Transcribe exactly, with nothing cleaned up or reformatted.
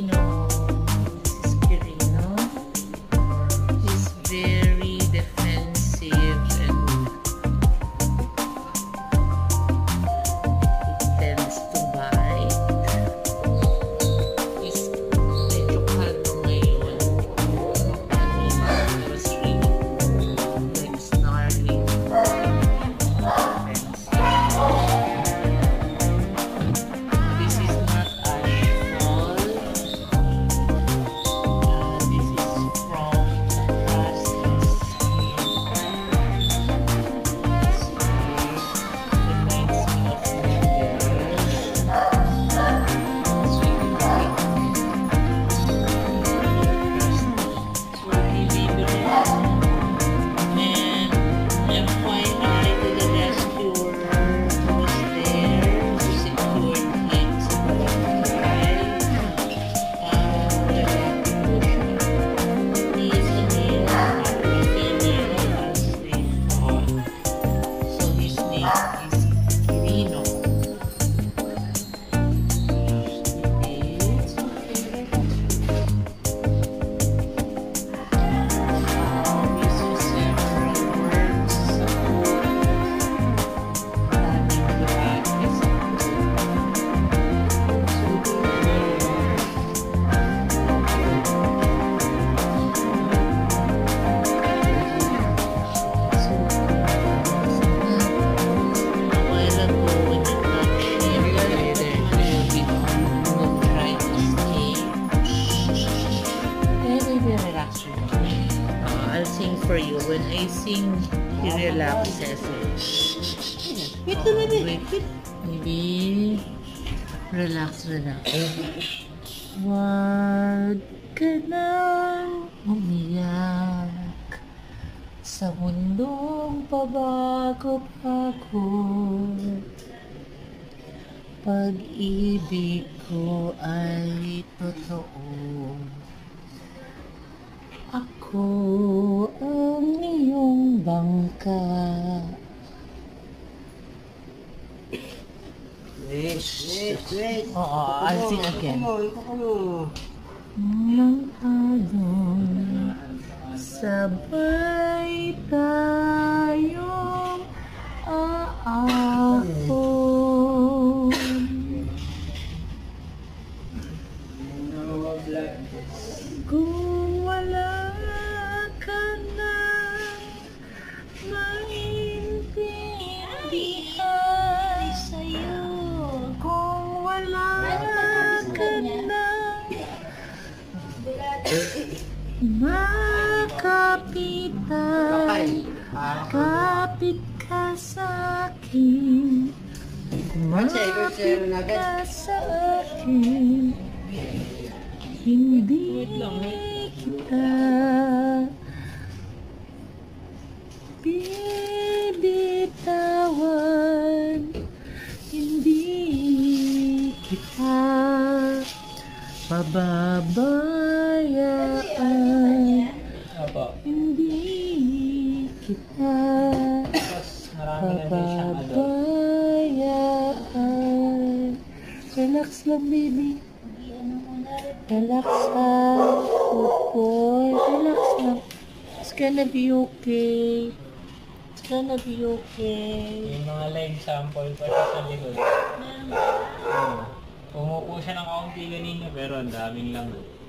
Quirino. This is Quirino. He's very defensive and he tends to bite. He's medyo kalmo ngayon. Kanina, he was really like snarling. This is not ash fall. Uh, this is from past skin. Reminds me of noodles. Sweet and pink. So he labeled it. And F Y I to the rescuer who was there to secure him sa barangay. Uh, he is a male and a female as they thought. So his name is Quirino. It's okay. Always use several words. Maraming lahat kasi a while ago when I touched him, he would try to escape. Eh, baby, relax with me. Uh, I'll sing for you. When I sing, he relaxes. Wait, wait, wait. Baby, relax, relax. Huwag ka nang umiyak sa mundong pabago-bago. Pag-ibig ko ay totoo. Ako ang iyong bangka. Wait, wait, wait. Oo, I'll sing again. Ikaw, Nang alon, sabay tayong aahon. Kung wala ka na maintindihan sa'yo, kung wala ka na makapitan, kapit ka sa'kin, kumapit ka sa'kin, hindi kita bibitawan, hindi kita pababayaan, hindi kita pababayaan. Relax lang, baby. Relax lang. Good boy. Relax lang. It's gonna be okay. It's gonna be okay. Yung mga line sample pa siya sa likod. Oo. Pumupo siya ng kaunti kanina pero ang daming lang.